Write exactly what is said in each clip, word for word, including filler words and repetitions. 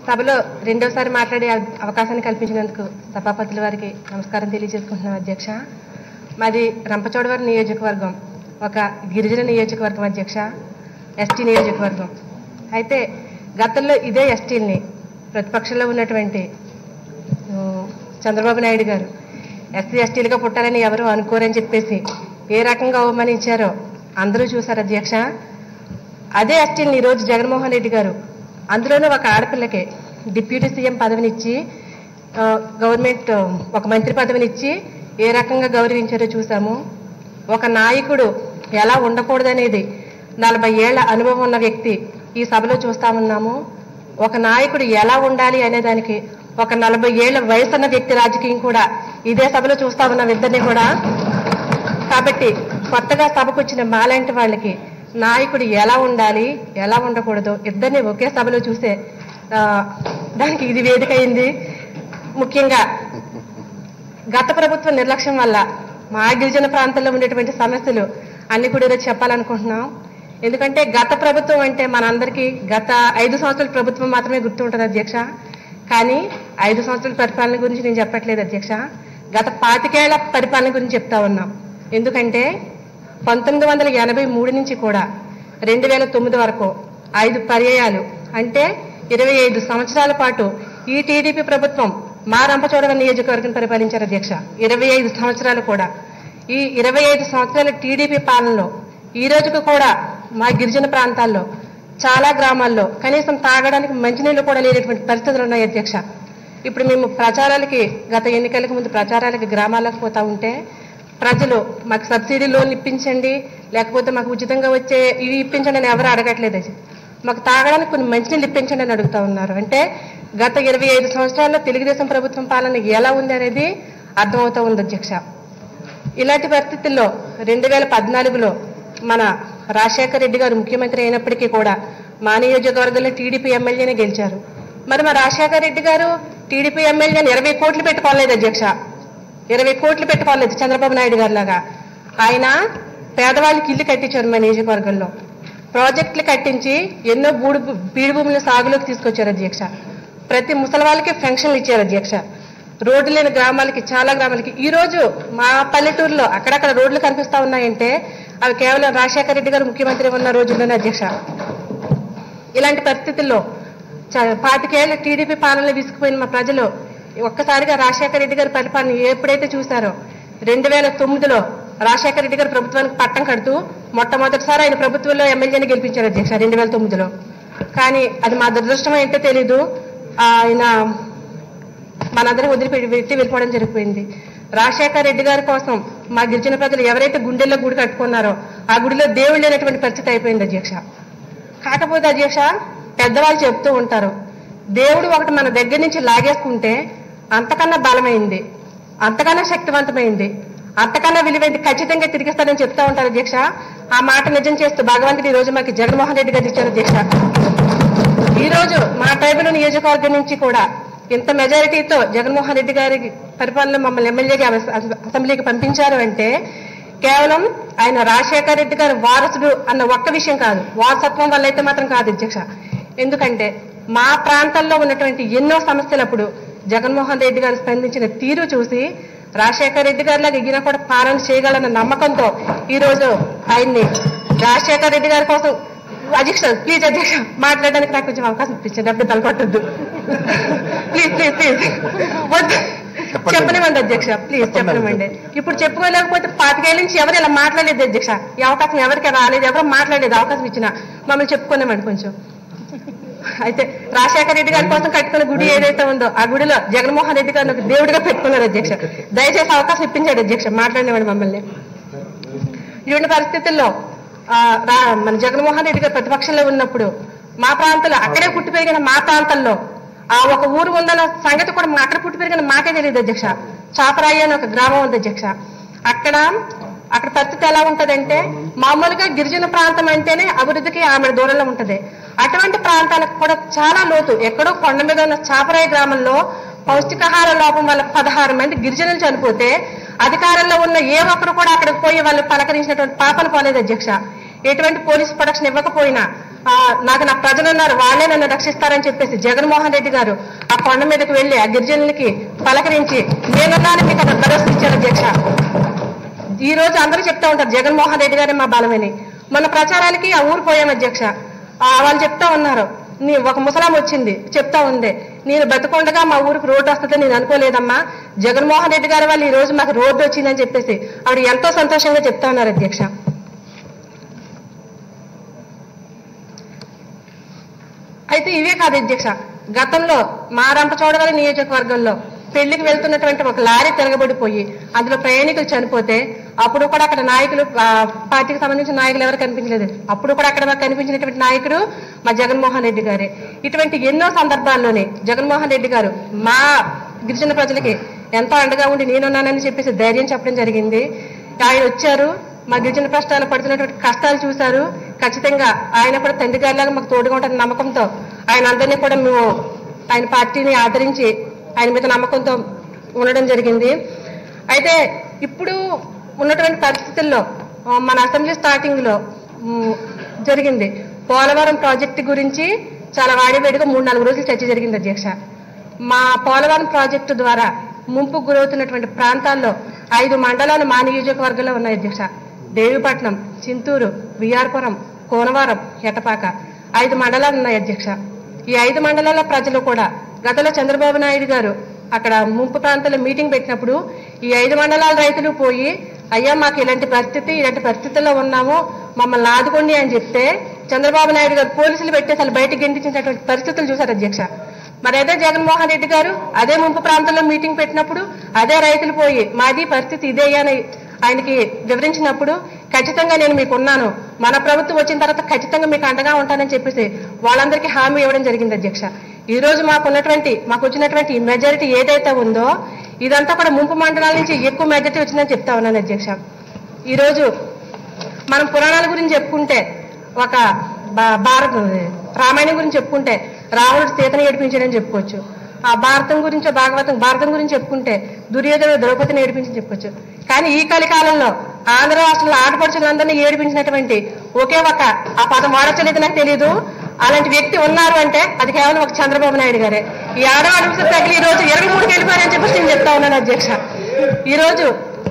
సభలో రెండోసారి మాట్లాడే అవకాశాన్ని కల్పించినందుకు సభాపతుల వారికి నమస్కారం తెలియజేసుకుంటున్నాం అధ్యక్ష. మాది రంపచోడవరం నియోజకవర్గం, ఒక గిరిజన నియోజకవర్గం అధ్యక్ష, ఎస్టీ నియోజకవర్గం. అయితే గతంలో ఇదే ఎస్టీల్ని ప్రతిపక్షంలో ఉన్నటువంటి చంద్రబాబు నాయుడు గారు ఎస్సీ ఎస్టీలుగా పుట్టాలని ఎవరు అనుకోరని చెప్పేసి ఏ రకంగా అవమానించారో అందరూ చూశారు అధ్యక్ష. అదే ఎస్టీల్ని ఈరోజు జగన్మోహన్ రెడ్డి గారు అందులోనూ ఒక ఆడపిల్లకి డిప్యూటీ సీఎం పదవినిచ్చి గవర్నమెంట్ ఒక మంత్రి పదవినిచ్చి ఏ రకంగా గౌరవించారో చూసాము. ఒక నాయకుడు ఎలా ఉండకూడదనేది నలభై ఏళ్ల అనుభవం ఉన్న వ్యక్తి ఈ సభలో చూస్తా ఉన్నాము. ఒక నాయకుడు ఎలా ఉండాలి అనేదానికి ఒక నలభై ఏళ్ల వయసున్న వ్యక్తి రాజకీయం కూడా ఇదే సభలో చూస్తా ఉన్నాం ఇద్దరిని కూడా. కాబట్టి కొత్తగా సభకు వచ్చిన మాలాంటి వాళ్ళకి నాయకుడు ఎలా ఉండాలి ఎలా ఉండకూడదు ఇద్దరిని ఒకే సభలో చూసే దానికి ఇది వేదిక అయింది. ముఖ్యంగా గత ప్రభుత్వ నిర్లక్ష్యం వల్ల మా గిరిజన ప్రాంతాల్లో ఉండేటువంటి సమస్యలు అన్ని కూడా ఈరోజు చెప్పాలనుకుంటున్నాం. ఎందుకంటే గత ప్రభుత్వం అంటే మనందరికీ గత ఐదు సంవత్సరాల ప్రభుత్వం మాత్రమే గుర్తు ఉంటుంది అధ్యక్ష. కానీ ఐదు సంవత్సరాల పరిపాలన గురించి నేను చెప్పట్లేదు అధ్యక్ష, గత పాతికేళ్ల పరిపాలన గురించి చెప్తా ఉన్నాం. ఎందుకంటే పంతొమ్మిది వందల ఎనభై మూడు నుంచి కూడా రెండు వేల తొమ్మిది వరకు ఐదు పర్యాయాలు అంటే ఇరవై ఐదు సంవత్సరాల పాటు ఈ టీడీపీ ప్రభుత్వం మా రంపచోడవరం నియోజకవర్గం పరిపాలించారు అధ్యక్ష. ఇరవై ఐదు సంవత్సరాలు కూడా ఈ ఇరవై ఐదు సంవత్సరాల టీడీపీ పాలనలో ఈ రోజుకు కూడా మా గిరిజన ప్రాంతాల్లో చాలా గ్రామాల్లో కనీసం తాగడానికి మంచినీళ్లు కూడా లేనటువంటి పరిస్థితులు ఉన్నాయి అధ్యక్ష. ఇప్పుడు మేము ప్రచారాలకి గత ఎన్నికలకు ముందు ప్రచారాలకి గ్రామాలకు పోతా ఉంటే ప్రజలు మాకు సబ్సిడీ లోన్ ఇప్పించండి, లేకపోతే మాకు ఉచితంగా వచ్చే ఇవి ఇప్పించండి అని ఎవరు అడగట్లేదు. మాకు తాగడానికి కొన్ని మంచినీళ్ళు ఇప్పించండి అని అడుగుతా ఉన్నారు. అంటే గత ఇరవై ఐదు సంవత్సరాల్లో తెలుగుదేశం ప్రభుత్వం పాలన ఎలా ఉంది అనేది అర్థమవుతా ఉంది అధ్యక్ష. ఇలాంటి పరిస్థితుల్లో రెండు వేల పద్నాలుగులో మన రాజశేఖర రెడ్డి గారు ముఖ్యమంత్రి అయినప్పటికీ కూడా మా నియోజకవర్గంలో టీడీపీ ఎమ్మెల్యేనే గెలిచారు. మరి మా రాజశేఖర రెడ్డి గారు టీడీపీ ఎమ్మెల్యేని ఇరవై కోట్లు పెట్టుకోలేదు అధ్యక్ష, ఇరవై కోట్లు పెట్టుకోలేదు చంద్రబాబు నాయుడు గారి లాగా. ఆయన పేదవాళ్ళకి ఇల్లు కట్టించారు మా నియోజకవర్గంలో, ప్రాజెక్టులు కట్టించి ఎన్నో బూడు బీడు భూముల సాగులోకి తీసుకొచ్చారు అధ్యక్ష. ప్రతి ముసలి వాళ్ళకి పెన్షన్లు ఇచ్చారు అధ్యక్ష. రోడ్డు లేని గ్రామాలకి చాలా గ్రామాలకి ఈ రోజు మా పల్లెటూరులో అక్కడక్కడ రోడ్లు కనిపిస్తా ఉన్నాయంటే అవి కేవలం రాజశేఖర రెడ్డి గారు ముఖ్యమంత్రి ఉన్న రోజుల్లోనే అధ్యక్ష. ఇలాంటి పరిస్థితుల్లో పాతికేళ్ల టీడీపీ పాలనలో విసిగిపోయిన మా ప్రజలు ఒక్కసారిగా రాజశేఖర రెడ్డి గారి పరిపాలన ఎప్పుడైతే చూశారో రెండు వేల తొమ్మిదిలో రాజశేఖర రెడ్డి గారు ప్రభుత్వానికి పట్టం కడుతూ మొట్టమొదటిసారి ఆయన ప్రభుత్వంలో ఎమ్మెల్యేని గెలిపించారు అధ్యక్ష రెండు వేల తొమ్మిదిలో. కానీ అది మా దురదృష్టం ఏంటో తెలీదు, ఆయన మనందరం వదిలిపెట్టి వెళ్ళిపోవడం జరిగిపోయింది. రాజశేఖర రెడ్డి గారి కోసం మా గిరిజన ప్రజలు ఎవరైతే గుండెల్లో గుడి కట్టుకున్నారో ఆ గుడిలో దేవుళ్ళు లేనటువంటి పరిస్థితి అయిపోయింది అధ్యక్ష. కాకపోతే అధ్యక్ష పెద్దవాళ్ళు చెప్తూ ఉంటారు, దేవుడు ఒకటి మన దగ్గర నుంచి లాగేసుకుంటే అంతకన్నా బలమైంది, అంతకన్నా శక్తివంతమైంది, అంతకన్నా విలువైంది ఖచ్చితంగా తిరిగిస్తారని చెప్తా ఉంటారు అధ్యక్ష. ఆ మాట నిజం చేస్తూ భగవంతుడు ఈ రోజు మాకు జగన్మోహన్ రెడ్డి గారు ఇచ్చారు అధ్యక్ష. ఈ రోజు మా ట్రైబల్ నియోజకవర్గం నుంచి కూడా ఇంత మెజారిటీతో జగన్మోహన్ రెడ్డి గారి పరిపాలన మమ్మల్ని ఎమ్మెల్యేగా అసెంబ్లీకి పంపించారు అంటే కేవలం ఆయన రాజశేఖర రెడ్డి గారి వారసుడు అన్న ఒక్క విషయం కాదు, వారసత్వం వల్ల అయితే మాత్రం కాదు అధ్యక్ష. ఎందుకంటే మా ప్రాంతాల్లో ఉన్నటువంటి ఎన్నో సమస్యలప్పుడు జగన్మోహన్ రెడ్డి గారు స్పందించిన తీరు చూసి రాజశేఖర రెడ్డి గారిలాగా ఎగినా కూడా పాలన చేయగలన్న నమ్మకంతో ఈ రోజు ఆయన్ని రాజశేఖర రెడ్డి గారి కోసం అధ్యక్ష ప్లీజ్ అధ్యక్ష మాట్లాడడానికి నాకు కొంచెం అవకాశం ఇప్పించండి, అప్పుడు తలకొట్టద్దు ప్లీజ్ ప్లీజ్ ప్లీజ్ వద్దు చెప్పనివ్వండి అధ్యక్ష, ప్లీజ్ చెప్పనివ్వండి. ఇప్పుడు చెప్పుకోలేకపోతే పాతికేళ్ళ నుంచి ఎవరు ఇలా మాట్లాడలేదు అధ్యక్ష, ఈ అవకాశం ఎవరికి రాలేదు, ఎవరు మాట్లాడలేదు, అవకాశం ఇచ్చినా మమ్మల్ని చెప్పుకున్నామండి కొంచెం. అయితే రాజశేఖర రెడ్డి గారి కోసం కట్టుకున్న గుడి ఏదైతే ఉందో ఆ గుడిలో జగన్మోహన్ రెడ్డి గారిని ఒక దేవుడిగా పెట్టుకున్నారు అధ్యక్ష. దయచేసి అవకాశం ఇప్పించాడు అధ్యక్ష, మాట్లాడినవాడు మమ్మల్ని. ఇటువంటి పరిస్థితుల్లో మన జగన్మోహన్ రెడ్డి గారు ప్రతిపక్షంలో ఉన్నప్పుడు మా ప్రాంతంలో అక్కడే పుట్టి పెరిగిన మా ప్రాంతంలో ఆ ఒక ఊరు ఉందన్న సంగతి కూడా అక్కడ పుట్టి పెరిగిన మాకే తెలియదు అధ్యక్ష. చాపరాయి అని ఒక గ్రామం ఉంది అధ్యక్ష. అక్కడ అక్కడ పరిస్థితి ఎలా ఉంటదంటే మామూలుగా గిరిజన ప్రాంతం అంటేనే అభివృద్ధికి ఆమె దూరంలో ఉంటది. అటువంటి ప్రాంతాలకు కూడా చాలా లోతు ఎక్కడో కొండ మీద ఉన్న చాపరాయి గ్రామంలో పౌష్టికాహార లోపం వల్ల పదహారు మంది గిరిజనులు చనిపోతే అధికారంలో ఉన్న ఏ ఒక్కరు కూడా అక్కడికి పోయి వాళ్ళు పలకరించినటువంటి పాపన పోలేదు అధ్యక్ష. ఎటువంటి పోలీస్ ప్రొటెక్షన్ ఇవ్వకపోయినా ఆ నాకు నా ప్రజలు ఉన్నారు, వాళ్ళే నన్ను రక్షిస్తారని చెప్పేసి జగన్మోహన్ రెడ్డి గారు ఆ కొండ మీదకి వెళ్లి ఆ గిరిజనులకి పలకరించి నేనున్నాను మీకు అక్కడ భరోసా ఇచ్చారు అధ్యక్ష. ఈ రోజు అందరూ చెప్తా ఉంటారు జగన్మోహన్ రెడ్డి గారే మా బలమని. మన ప్రచారానికి ఆ ఊరు పోయాం అధ్యక్ష. వాళ్ళు చెప్తా ఉన్నారు, నీ ఒక ముసలాం వచ్చింది చెప్తా ఉంది, నేను బతుకుండగా మా ఊరికి రోడ్డు వస్తుందని నేను అనుకోలేదమ్మా, జగన్మోహన్ రెడ్డి గారి వాళ్ళు ఈ రోజు మాకు రోడ్డు వచ్చిందని చెప్పేసి ఆవిడ ఎంతో సంతోషంగా చెప్తా ఉన్నారు అధ్యక్ష. అయితే ఇవే కాదు అధ్యక్ష, గతంలో మా రంపచోడవరం నియోజకవర్గంలో పెళ్లికి వెళ్తున్నటువంటి ఒక లారీ తిరగబడిపోయి అందులో ప్రయాణికులు చనిపోతే అప్పుడు కూడా అక్కడ నాయకులు పార్టీకి సంబంధించిన నాయకులు ఎవరు కనిపించలేదు. అప్పుడు కూడా అక్కడ కనిపించినటువంటి నాయకుడు మా జగన్మోహన్ రెడ్డి గారే. ఇటువంటి ఎన్నో సందర్భాల్లోనే జగన్మోహన్ రెడ్డి గారు మా గిరిజన ప్రజలకి ఎంతో అండగా ఉండి నేనున్నానని చెప్పేసి ధైర్యం చెప్పడం జరిగింది. ఆయన వచ్చారు, మా గిరిజన ప్రశ్నలు పడుతున్నటువంటి కష్టాలు చూశారు. ఖచ్చితంగా ఆయన కూడా తండ్రి గారిలాగా మాకు తోడుగా ఉంటారన్న నమ్మకంతో ఆయన అందరినీ కూడా మేము ఆయన పార్టీని ఆదరించి ఆయన మీద నమ్మకంతో ఉండడం జరిగింది. అయితే ఇప్పుడు ఉన్నటువంటి పరిస్థితుల్లో మన అసెంబ్లీ స్టార్టింగ్ లో జరిగింది పోలవరం ప్రాజెక్టు గురించి చాలా వాడివేడిగా మూడు నాలుగు రోజులు చర్చ జరిగింది అధ్యక్ష. మా పోలవరం ప్రాజెక్టు ద్వారా ముంపుకు గురవుతున్నటువంటి ప్రాంతాల్లో ఐదు మండలాలు మా నియోజకవర్గంలో ఉన్నాయి అధ్యక్ష. దేవిపట్నం, చింతూరు, విఆర్పురం, కోనవరం, ఎటపాక ఐదు మండలాలు ఉన్నాయి అధ్యక్ష. ఈ ఐదు మండలాల ప్రజలు కూడా గతంలో చంద్రబాబు నాయుడు గారు అక్కడ ముంపు ప్రాంతాల్లో మీటింగ్ పెట్టినప్పుడు ఈ ఐదు మండలాల రైతులు పోయి అయ్యా మాకు ఇలాంటి పరిస్థితి ఇలాంటి పరిస్థితుల్లో ఉన్నాము మమ్మల్ని ఆదుకోండి అని చెప్తే చంద్రబాబు నాయుడు గారు పోలీసులు పెట్టి అసలు బయటకు గెంటించినటువంటి పరిస్థితులు చూశారు అధ్యక్ష. మరి అదే జగన్మోహన్ రెడ్డి గారు అదే ముంపు ప్రాంతంలో మీటింగ్ పెట్టినప్పుడు అదే రైతులు పోయి మాది పరిస్థితి ఇదే అని ఆయనకి వివరించినప్పుడు ఖచ్చితంగా నేను మీకు ఉన్నాను, మన ప్రభుత్వం వచ్చిన తర్వాత ఖచ్చితంగా మీకు అండగా ఉంటానని చెప్పేసి వాళ్ళందరికీ హామీ ఇవ్వడం జరిగింది అధ్యక్ష. ఈ రోజు మాకు ఉన్నటువంటి మాకు వచ్చినటువంటి మెజారిటీ ఏదైతే ఉందో ఇదంతా కూడా ముంపు మండలాల నుంచి ఎక్కువ మెజారిటీ వచ్చిందని చెప్తా ఉన్నాను అధ్యక్ష. ఈ రోజు మనం పురాణాల గురించి చెప్పుకుంటే ఒక భారత రామాయణం గురించి చెప్పుకుంటే రావణుడు సీతను ఏడిపించాడని చెప్పుకోవచ్చు. ఆ భారతం గురించి భాగవతం భారతం గురించి చెప్పుకుంటే దుర్యోధనుడు ద్రౌపదిని ఏడిపించి చెప్పుకోవచ్చు. కానీ ఈ కలికాలంలో ఆంధ్ర రాష్ట్రంలో ఆడపడుచులందరినీ ఏడిపించినటువంటి ఒకే ఒక ఆ పదం వాడచ్చలేదు నాకు తెలియదు, అలాంటి వ్యక్తి ఉన్నారు అంటే అది కేవలం ఒక చంద్రబాబు నాయుడు గారే. ఈ ఆడవాళ్ళ తగిలి ఈ రోజు ఇరవై మూడుకి వెళ్ళిపోయారని చెప్పేసి నేను చెప్తా ఉన్నాను అధ్యక్ష. ఈ రోజు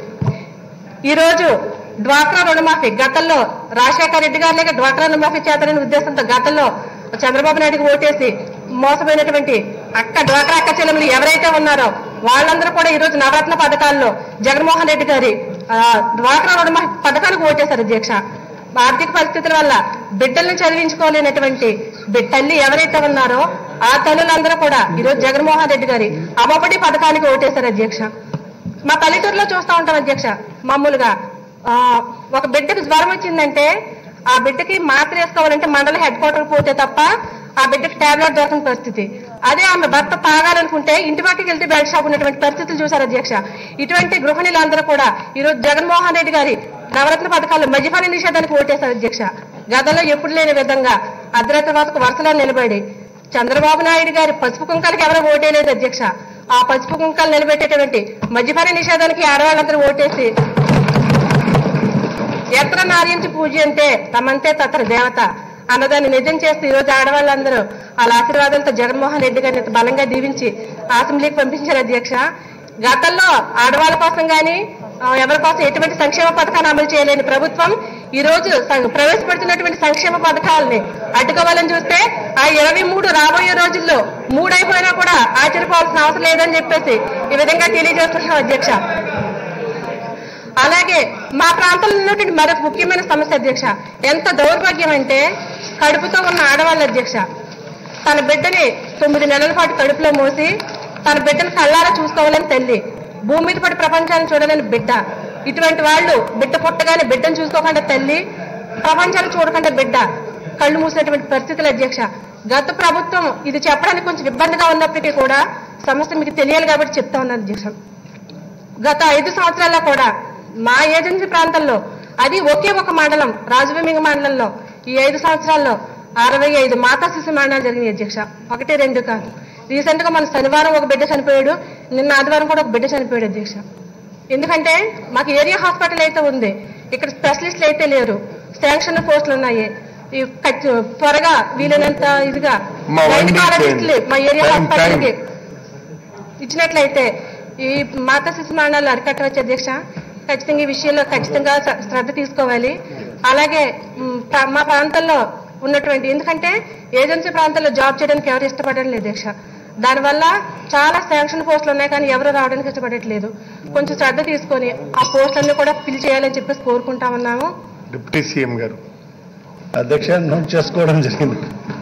ఈ రోజు డ్వాక్రా రుణమాఫీ గతంలో రాజశేఖర రెడ్డి గారు లేక డ్వాక్రా రుణమాఫీ చేస్తారనే ఉద్దేశంతో గతంలో చంద్రబాబు నాయుడుకి ఓటేసి మోసపోయినటువంటి అక్క డ్వాక్రా అక్క చెల్లెములు ఎవరైతే ఉన్నారో వాళ్ళందరూ కూడా ఈ రోజు నవరత్న పథకాల్లో జగన్మోహన్ రెడ్డి గారి డ్వాక్రా రుణమాఫీ పథకానికి ఓటేశారు అధ్యక్ష. ఆర్థిక పరిస్థితుల వల్ల బిడ్డల్ని చదివించుకోలేనటువంటి తల్లి ఎవరైతే ఉన్నారో ఆ తల్లులందరూ కూడా ఈ రోజు జగన్మోహన్ రెడ్డి గారి అమ్మఒడి పథకానికి ఓటేశారు అధ్యక్ష. మా పల్లెటూరులో చూస్తా ఉంటాం అధ్యక్ష, మామూలుగా ఆ ఒక బిడ్డకు జ్వరం వచ్చిందంటే ఆ బిడ్డకి మాత్ర వేసుకోవాలంటే మండల హెడ్ క్వార్టర్ పోతే తప్ప ఆ బిడ్డకి టాబ్లెట్ దొరకని పరిస్థితి. అదే ఆమె భర్త తాగాలనుకుంటే ఇంటి పక్కకి వెళ్తే బెల్ట్ షాప్ ఉన్నటువంటి పరిస్థితులు చూశారు అధ్యక్ష. ఇటువంటి గృహిణులందరూ కూడా ఈ రోజు జగన్మోహన్ రెడ్డి గారి నవరత్న పథకాలు మద్యపాన నిషేధానికి ఓటేశారు అధ్యక్ష. గతంలో ఎప్పుడు లేని విధంగా అర్ధరాత్రి వరకు వరుసలో నిలబడి చంద్రబాబు నాయుడు గారి పసుపు కుంకాలకి ఎవరో ఓటేయలేదు అధ్యక్ష. ఆ పసుపు కుంకాలు నిలబెట్టేటువంటి మద్యపాన నిషేధానికి ఆడవాళ్ళందరూ ఓటేసి ఎత్ర నార్యంచి పూజ అంటే తమంతే తత్ర దేవత అన్నదాన్ని నిజం చేస్తూ ఈ రోజు ఆడవాళ్ళందరూ వాళ్ళ ఆశీర్వాదాలతో జగన్మోహన్ రెడ్డి గారిని బలంగా దీవించి అసెంబ్లీకి పంపించారు అధ్యక్ష. గతంలో ఆడవాళ్ళ కోసం గాని ఎవరి కోసం ఎటువంటి సంక్షేమ పథకాన్ని అమలు చేయలేని ప్రభుత్వం ఈ రోజు ప్రవేశపెడుతున్నటువంటి సంక్షేమ పథకాలని అడ్డుకోవాలని చూస్తే ఆ ఇరవై మూడు రాబోయే రోజుల్లో మూడైపోయినా కూడా ఆశ్చర్యపోవాల్సిన అవసరం లేదని చెప్పేసి ఈ విధంగా తెలియజేస్తున్నాం అధ్యక్ష. అలాగే మా ప్రాంతంలో ఉన్నటువంటి మరొక ముఖ్యమైన సమస్య అధ్యక్ష, ఎంత దౌర్భాగ్యం అంటే కడుపుతో ఉన్న ఆడవాళ్ళ అధ్యక్ష తన బిడ్డని తొమ్మిది నెలల పాటు కడుపులో మోసి తన బిడ్డను కళ్ళారా చూసుకోవాలని తల్లి, భూమి మీద పడి ప్రపంచాన్ని చూడాలని బిడ్డ, ఇటువంటి వాళ్ళు బిడ్డ పుట్టగానే బిడ్డను చూసుకోకుండా తల్లి, ప్రపంచాన్ని చూడకుండా బిడ్డ కళ్ళు మూసినటువంటి పరిస్థితులు అధ్యక్ష. గత ప్రభుత్వం ఇది చెప్పడానికి కొంచెం ఇబ్బందిగా ఉన్నప్పటికీ కూడా సమస్య మీకు తెలియాలి కాబట్టి చెప్తా ఉన్నాను అధ్యక్ష. గత ఐదు సంవత్సరాల్లో కూడా మా ఏజెన్సీ ప్రాంతంలో అది ఒకే ఒక మండలం రాజభూమింగ మండలంలో ఈ ఐదు సంవత్సరాల్లో అరవై ఐదు మాతా శిశు మరణాలు జరిగినాయి అధ్యక్ష. ఒకటి రెండు కాదు. రీసెంట్ గా మన శనివారం ఒక బిడ్డ చనిపోయాడు, నిన్న ఆదివారం కూడా ఒక బిడ్డ చనిపోయాడు అధ్యక్ష. ఎందుకంటే మాకు ఏరియా హాస్పిటల్ అయితే ఉంది, ఇక్కడ స్పెషలిస్టులు అయితే లేరు, శాంక్షన్ పోస్టులు ఉన్నాయి. ఈ ఖచ్చి- త్వరగా వీలైనంత ఇదిగా గైనకాలజిస్టులు మా ఏరియా హాస్పిటల్కి ఇచ్చినట్లయితే ఈ మాతా శిశు మరణాలు అరికట్టవచ్చు అధ్యక్ష. ఖచ్చితంగా ఈ విషయంలో ఖచ్చితంగా శ్ర- శ్రద్ధ తీసుకోవాలి. అలాగే మ్, ప్ర- మా ప్రాంతంలో ఉన్నటువంటి, ఎందుకంటే ఏజెన్సీ ప్రాంతాల్లో జాబ్ చేయడానికి ఎవరు ఇష్టపడడం లేదు అధ్యక్ష. దానివల్ల చాలా శాంక్షన్ పోస్టులు ఉన్నాయి కానీ ఎవరు రావడానికి ఇష్టపడట్లేదు. కొంచెం శ్రద్ధ తీసుకొని ఆ పోస్టులన్నీ కూడా ఫిల్ చేయాలని చెప్పేసి కోరుకుంటా ఉన్నాము. డిప్యూటీ సీఎం గారు అధ్యక్ష నోట్ చేసుకోవడం జరిగింది.